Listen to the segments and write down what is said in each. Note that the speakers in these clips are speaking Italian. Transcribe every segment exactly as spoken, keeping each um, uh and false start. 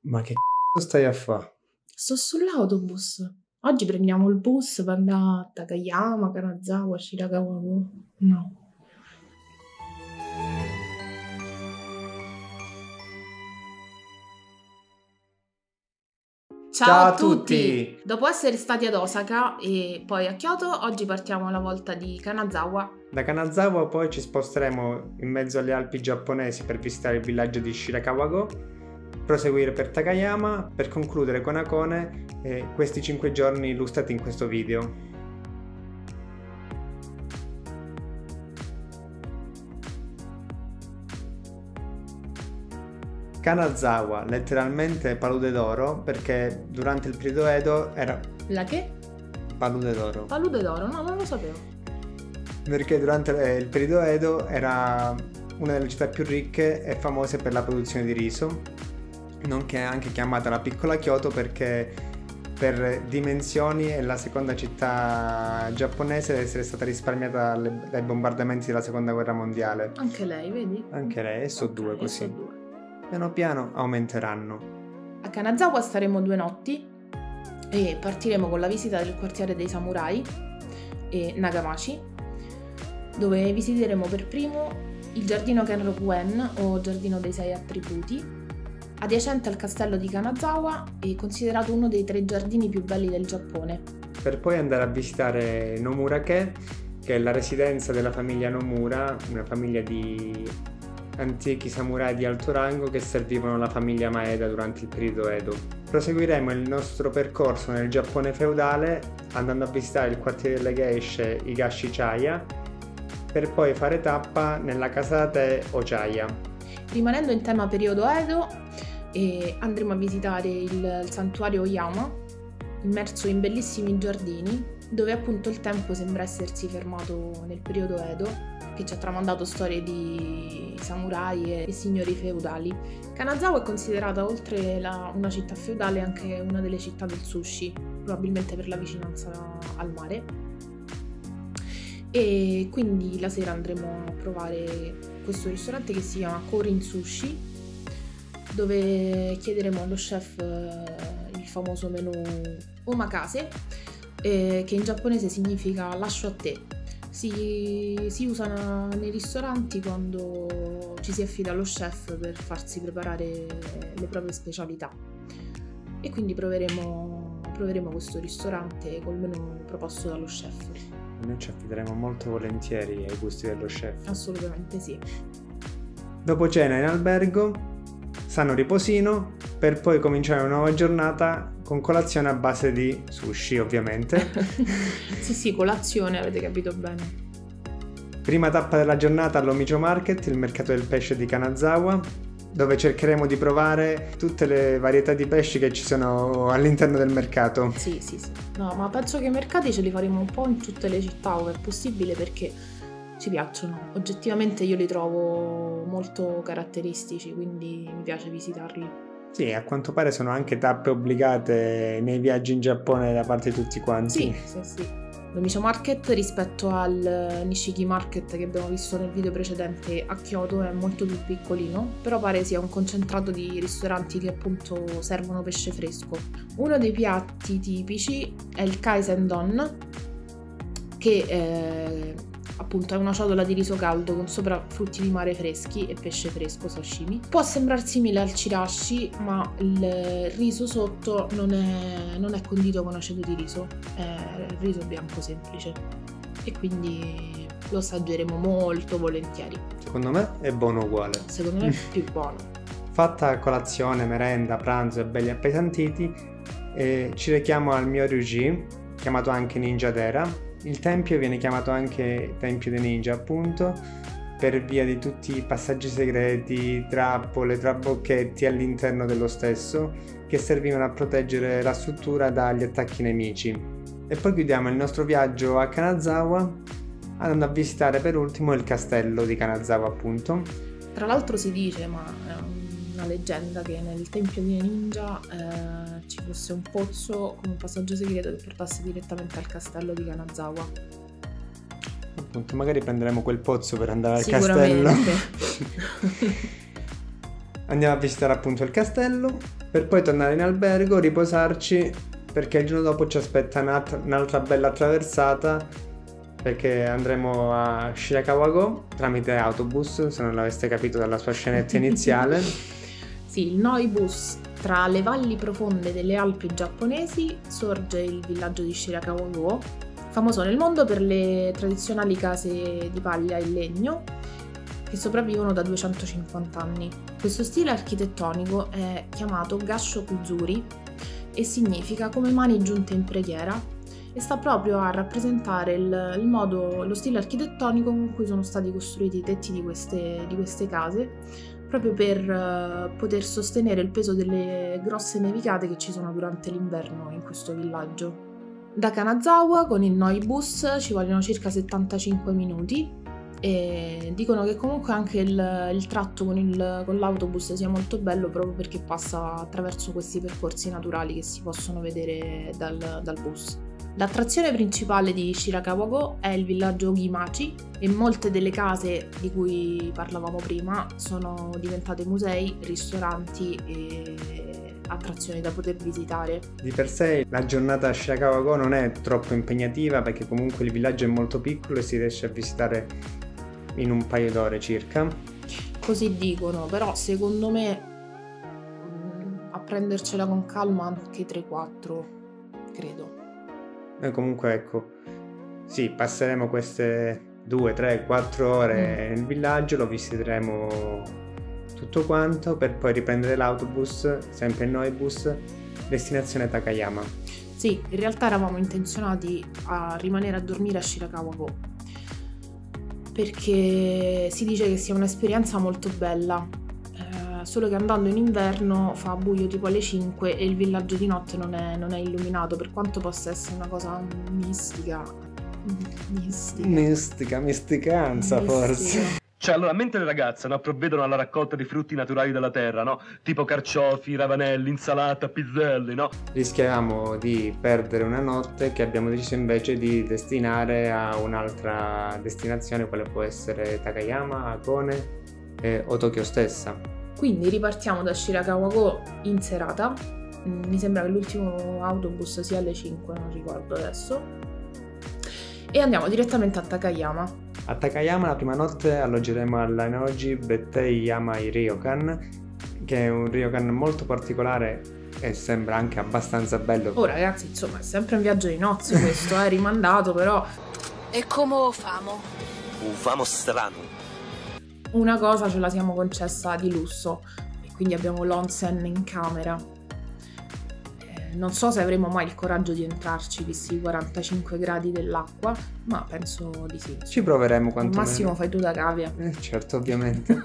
Ma che c***o stai a fa? Sto sull'autobus. Oggi prendiamo il bus per andare a Takayama, Kanazawa, Shirakawa. No. Ciao, Ciao a a tutti! tutti! Dopo essere stati ad Osaka e poi a Kyoto, oggi partiamo alla volta di Kanazawa. Da Kanazawa poi ci sposteremo in mezzo alle Alpi giapponesi per visitare il villaggio di Shirakawa-go, proseguire per Takayama per concludere con Hakone e questi cinque giorni illustrati in questo video. Kanazawa, letteralmente palude d'oro, perché durante il periodo Edo era La che? palude d'oro. Palude d'oro? No, non lo sapevo. Perché durante il periodo Edo era una delle città più ricche e famose per la produzione di riso, nonché anche chiamata la piccola Kyoto perché per dimensioni è la seconda città giapponese ad essere stata risparmiata dai bombardamenti della seconda guerra mondiale. Anche lei, vedi? Anche lei, e so Ok, due così. so due. Piano piano aumenteranno. A Kanazawa staremo due notti e partiremo con la visita del quartiere dei samurai e Nagamachi, dove visiteremo per primo il giardino Kenrokuen o giardino dei sei attributi, adiacente al castello di Kanazawa e considerato uno dei tre giardini più belli del Giappone. Per poi andare a visitare Nomura-ke, che è la residenza della famiglia Nomura, una famiglia di antichi samurai di alto rango che servivano la famiglia Maeda durante il periodo Edo. Proseguiremo il nostro percorso nel Giappone feudale andando a visitare il quartiere delle geishe Higashichaya per poi fare tappa nella casa da tè Ochaya. Rimanendo in tema periodo Edo, e andremo a visitare il, il santuario Oyama, immerso in bellissimi giardini, dove appunto il tempo sembra essersi fermato nel periodo Edo, che ci ha tramandato storie di samurai e signori feudali. Kanazawa è considerata, oltre la, una città feudale, anche una delle città del sushi, probabilmente per la vicinanza al mare. E quindi la sera andremo a provare questo ristorante che si chiama Korin Sushi, dove chiederemo allo chef il famoso menù omakase, eh, che in giapponese significa lascio a te. Si, si usa nei ristoranti quando ci si affida allo chef per farsi preparare le proprie specialità. E quindi proveremo, proveremo questo ristorante col menù proposto dallo chef. Noi ci affideremo molto volentieri ai gusti dello chef. Assolutamente sì. Dopo cena in albergo, sano riposino, per poi cominciare una nuova giornata con colazione a base di sushi, ovviamente. Sì, sì, colazione, avete capito bene. Prima tappa della giornata all'Omicho Market, il mercato del pesce di Kanazawa, dove cercheremo di provare tutte le varietà di pesci che ci sono all'interno del mercato. Sì, sì, sì. No, ma penso che i mercati ce li faremo un po' in tutte le città, ove è possibile, perché ci piacciono. Oggettivamente io li trovo molto caratteristici, quindi mi piace visitarli. Sì, a quanto pare sono anche tappe obbligate nei viaggi in Giappone da parte di tutti quanti. Sì, sì, sì. L'Omicho Market rispetto al Nishiki Market che abbiamo visto nel video precedente a Kyoto è molto più piccolino, però pare sia un concentrato di ristoranti che appunto servono pesce fresco. Uno dei piatti tipici è il Kaisendon, che eh, appunto è una ciotola di riso caldo con sopra frutti di mare freschi e pesce fresco, sashimi. Può sembrare simile al chirashi, ma il riso sotto non è, non è condito con aceto di riso, è il riso bianco semplice e quindi lo assaggeremo molto volentieri. Secondo me è buono uguale. Secondo me è più buono. Fatta colazione, merenda, pranzo e belli appesantiti, eh, ci rechiamo al Myoryuji, chiamato anche Ninjadera. Il tempio viene chiamato anche Tempio dei Ninja, appunto, per via di tutti i passaggi segreti, trappole, trabocchetti all'interno dello stesso, che servivano a proteggere la struttura dagli attacchi nemici. E poi chiudiamo il nostro viaggio a Kanazawa, andando a visitare per ultimo il castello di Kanazawa, appunto. Tra l'altro si dice, ma è una leggenda, che nel Tempio dei Ninja eh, ci fosse un pozzo con un passaggio segreto che portasse direttamente al castello di Kanazawa. Appunto, magari prenderemo quel pozzo per andare al Sicuramente. castello. Andiamo a visitare appunto il castello per poi tornare in albergo, riposarci, perché il giorno dopo ci aspetta un'altra bella attraversata, perché andremo a Shirakawa-go tramite autobus, se non l'aveste capito dalla sua scenetta iniziale. Sì, il Noi-bus. Tra le valli profonde delle Alpi giapponesi sorge il villaggio di Shirakawa-go, famoso nel mondo per le tradizionali case di paglia e legno che sopravvivono da duecentocinquanta anni. Questo stile architettonico è chiamato Gassho-kuzuri e significa come mani giunte in preghiera e sta proprio a rappresentare il, il modo, lo stile architettonico con cui sono stati costruiti i tetti di queste, di queste case, proprio per uh, poter sostenere il peso delle grosse nevicate che ci sono durante l'inverno in questo villaggio. Da Kanazawa con il Noi-bus ci vogliono circa settantacinque minuti e dicono che comunque anche il, il tratto con, il, con l'autobus sia molto bello proprio perché passa attraverso questi percorsi naturali che si possono vedere dal, dal bus. L'attrazione principale di Shirakawa-go è il villaggio Ogimachi e molte delle case di cui parlavamo prima sono diventate musei, ristoranti e attrazioni da poter visitare. Di per sé la giornata a Shirakawa-go non è troppo impegnativa perché comunque il villaggio è molto piccolo e si riesce a visitare in un paio d'ore circa. Così dicono, però secondo me a prendercela con calma anche tre quattro, credo. Noi comunque ecco, sì, passeremo queste due, tre, quattro ore mm. nel villaggio, lo visiteremo tutto quanto per poi riprendere l'autobus, sempre il Noi-bus, destinazione Takayama. Sì, in realtà eravamo intenzionati a rimanere a dormire a Shirakawa-go perché si dice che sia un'esperienza molto bella, eh, solo che andando in inverno fa buio tipo alle cinque e il villaggio di notte non è, non è illuminato, per quanto possa essere una cosa mistica. Mistica. Mistica, misticanza mistica. Forse. Cioè, allora, mentre le ragazze no, provvedono alla raccolta di frutti naturali della terra, no? Tipo carciofi, ravanelli, insalata, piselli, no? Rischiavamo di perdere una notte che abbiamo deciso invece di destinare a un'altra destinazione, quale può essere Takayama, Hakone eh, o Tokyo stessa. Quindi ripartiamo da Shirakawa-go in serata, mi sembra che l'ultimo autobus sia alle cinque, non ricordo adesso, e andiamo direttamente a Takayama. A Takayama la prima notte alloggeremo all'Enoji Bettei Yamai Ryokan, che è un ryokan molto particolare e sembra anche abbastanza bello. Oh ragazzi, insomma, è sempre un viaggio di nozze questo, è eh, rimandato però. E come famo? Un famo strano. Una cosa ce la siamo concessa di lusso e quindi abbiamo l'onsen in camera. Non so se avremo mai il coraggio di entrarci visti i quarantacinque gradi dell'acqua, ma penso di sì. Ci proveremo quanto Al massimo fai tu da cavia. Eh, certo, ovviamente.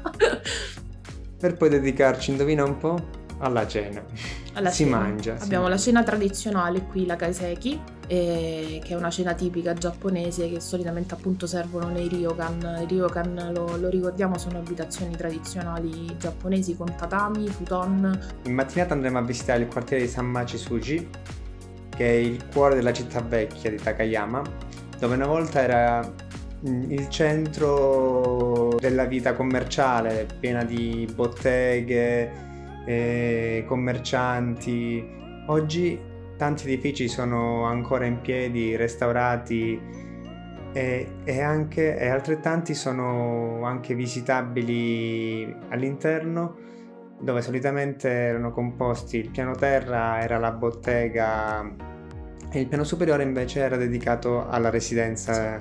Per poi dedicarci, indovina un po', alla cena. Alla si cena. mangia. Abbiamo si mangia. la cena tradizionale qui, la kaiseki, eh, che è una cena tipica giapponese che solitamente appunto servono nei ryokan. I ryokan, lo, lo ricordiamo, sono abitazioni tradizionali giapponesi con tatami, futon. In mattinata andremo a visitare il quartiere di Sanmachi-suji, che è il cuore della città vecchia di Takayama, dove una volta era il centro della vita commerciale, piena di botteghe, eh, commercianti. Oggi tanti edifici sono ancora in piedi, restaurati e, e, anche, e altrettanti sono anche visitabili all'interno, dove solitamente erano composti il piano terra era la bottega e il piano superiore invece era dedicato alla residenza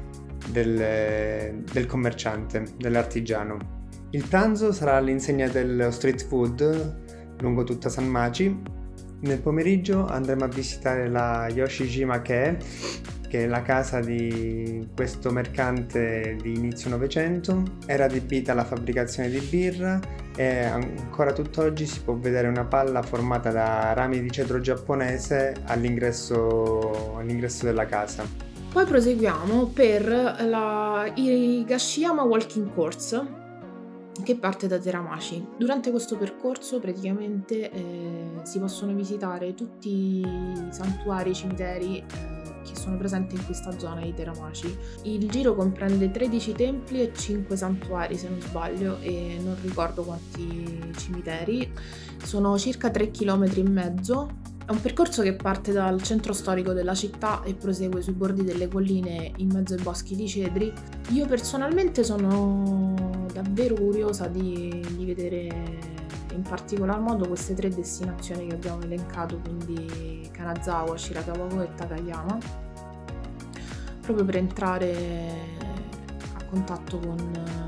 del, del commerciante, dell'artigiano. Il pranzo sarà all'insegna dello street food lungo tutta Sanmachi. Nel pomeriggio andremo a visitare la Yoshijima-ke, che è la casa di questo mercante di inizio Novecento. Era adibita alla fabbricazione di birra e ancora tutt'oggi si può vedere una palla formata da rami di cedro giapponese all'ingresso, all'ingresso della casa. Poi proseguiamo per la Higashiyama Walking Course, che parte da Teramachi. Durante questo percorso praticamente eh, si possono visitare tutti i santuari e cimiteri eh, che sono presenti in questa zona di Teramaci. Il giro comprende tredici templi e cinque santuari, se non sbaglio, e non ricordo quanti cimiteri. Sono circa tre chilometri e mezzo. È un percorso che parte dal centro storico della città e prosegue sui bordi delle colline in mezzo ai boschi di cedri. Io personalmente sono davvero curiosa di, di vedere in particolar modo queste tre destinazioni che abbiamo elencato, quindi Kanazawa, Shirakawa e Takayama, proprio per entrare a contatto con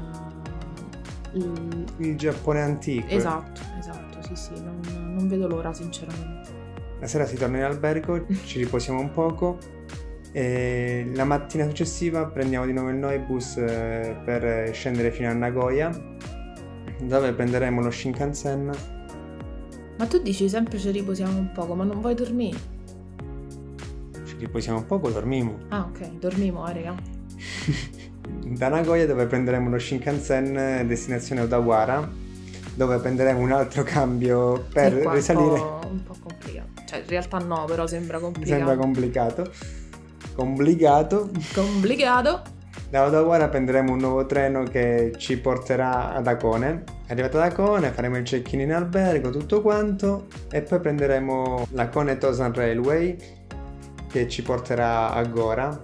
il, il Giappone antico. Esatto, esatto, sì sì, non, non vedo l'ora sinceramente. La sera si torna in albergo, ci riposiamo un poco e la mattina successiva prendiamo di nuovo il Noibus per scendere fino a Nagoya, dove prenderemo lo Shinkansen. Ma tu dici sempre ci riposiamo un poco, ma non vuoi dormire? Ci riposiamo un poco, dormiamo. Ah ok, dormiamo, eh raga. Da Nagoya, dove prenderemo lo Shinkansen destinazione Odawara, dove prenderemo un altro cambio per sì, qua risalire. Un po', un po' complicato. Cioè in realtà no, però sembra complicato. Sembra complicato. Complicato. Complicato. Da Odawara prenderemo un nuovo treno che ci porterà ad Hakone. Arrivato ad Hakone faremo il check-in in albergo, tutto quanto, e poi prenderemo la Hakone Tosan Railway che ci porterà a Gora.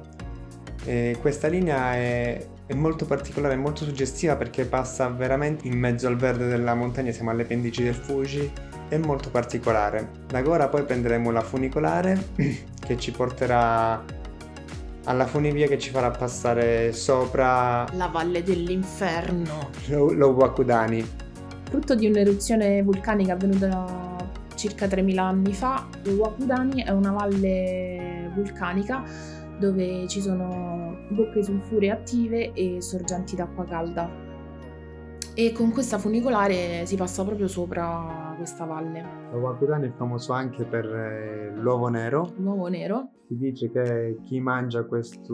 E questa linea è, è molto particolare, è molto suggestiva perché passa veramente in mezzo al verde della montagna, siamo alle pendici del Fuji, è molto particolare. Da Gora poi prenderemo la funicolare che ci porterà alla funivia che ci farà passare sopra la valle dell'inferno, lo, lo Wakudani. Frutto di un'eruzione vulcanica avvenuta circa tremila anni fa, lo Wakudani è una valle vulcanica dove ci sono bocche sulfuree attive e sorgenti d'acqua calda. E con questa funicolare si passa proprio sopra questa valle. Lo Wakudani è famoso anche per eh, l'uovo nero. L'uovo nero. Si dice che chi mangia questo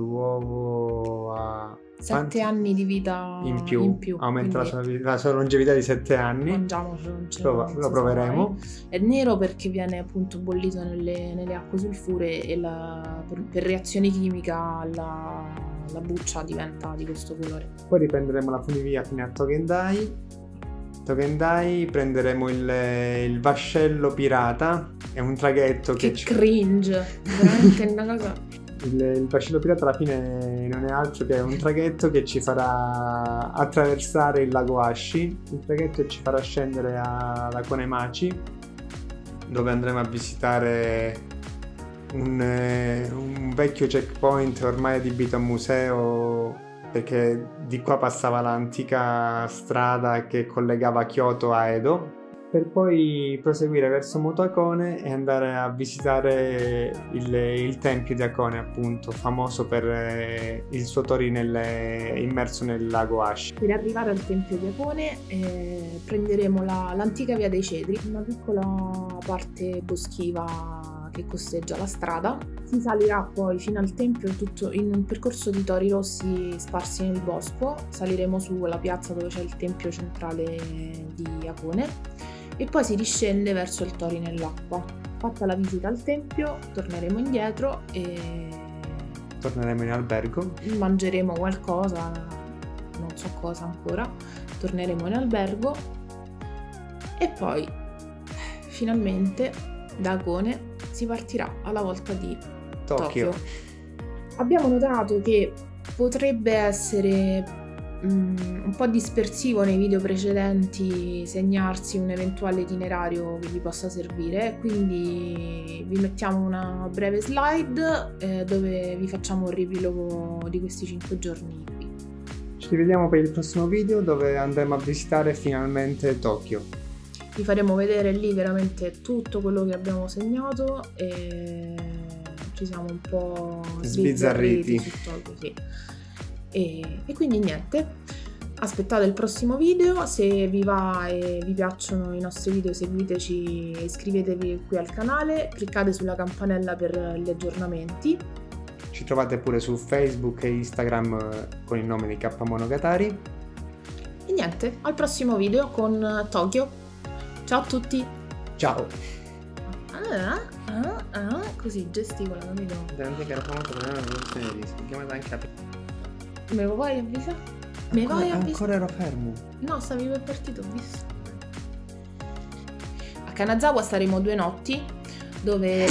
uovo ha sette quanti? anni di vita in più, in più aumenta la sua, la sua longevità di sette anni. Mangiamocelo, non ce Prova, lo proveremo. È nero perché viene appunto bollito nelle, nelle acque sulfuree e la, per, per reazione chimica la, la buccia diventa di questo colore. Poi riprenderemo la funivia fino a Togendai. Togendai prenderemo il, il vascello pirata, è un traghetto che, che ci... cringe, veramente una cosa. Il, il vascello pirata alla fine non è altro che un traghetto che ci farà attraversare il lago Ashi, il traghetto ci farà scendere alla Konemachi, dove andremo a visitare un, un vecchio checkpoint ormai adibito a museo, perché di qua passava l'antica strada che collegava Kyoto a Edo, per poi proseguire verso Moto Hakone e andare a visitare il, il tempio di Hakone, appunto, famoso per eh, il suo tori nel, immerso nel lago Ashi. Per arrivare al tempio di Hakone eh, prenderemo la, l'antica via dei cedri, una piccola parte boschiva che costeggia la strada. Si salirà poi fino al tempio tutto in un percorso di tori rossi sparsi nel bosco. Saliremo sulla piazza dove c'è il tempio centrale di Hakone e poi si riscende verso il tori nell'acqua. Fatta la visita al tempio torneremo indietro e torneremo in albergo, mangeremo qualcosa, non so cosa ancora, torneremo in albergo e poi finalmente da Hakone si partirà alla volta di Tokyo. Tokyo. Abbiamo notato che potrebbe essere um, un po' dispersivo nei video precedenti segnarsi un eventuale itinerario che vi possa servire, quindi vi mettiamo una breve slide eh, dove vi facciamo un riepilogo di questi cinque giorni qui. Ci vediamo per il prossimo video dove andremo a visitare finalmente Tokyo. Vi faremo vedere lì veramente tutto quello che abbiamo segnato e ci siamo un po' sbizzarriti su Tokyo, sì. E, e quindi niente, aspettate il prossimo video, se vi va e vi piacciono i nostri video seguiteci, iscrivetevi qui al canale, cliccate sulla campanella per gli aggiornamenti. Ci trovate pure su Facebook e Instagram con il nome di K Monogatari. E niente, al prossimo video con Tokyo. Ciao a tutti! Ciao! Ah, ah, ah, così, gesticola, capito? Veramente che era famoso per la produzione di dischi, chiamata anche a... Me lo vuoi avvisare? Me Ancora, vuoi avvisare? ancora ero fermo. No, stavi per partito, ho visto. A Kanazawa staremo due notti, dove...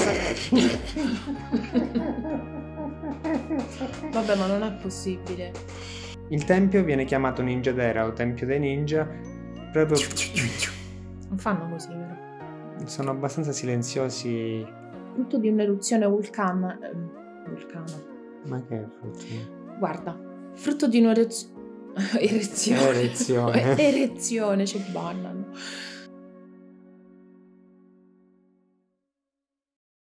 Vabbè, ma non è possibile. Il tempio viene chiamato Ninjadera o Tempio dei Ninja proprio... Non fanno così, vero? Sono abbastanza silenziosi. Frutto di un'eruzione vulcana... eh, vulcana. Ma che è frutto? Guarda, frutto di un'eruzione... Erezione. Erezione. Erezione, ci bannano.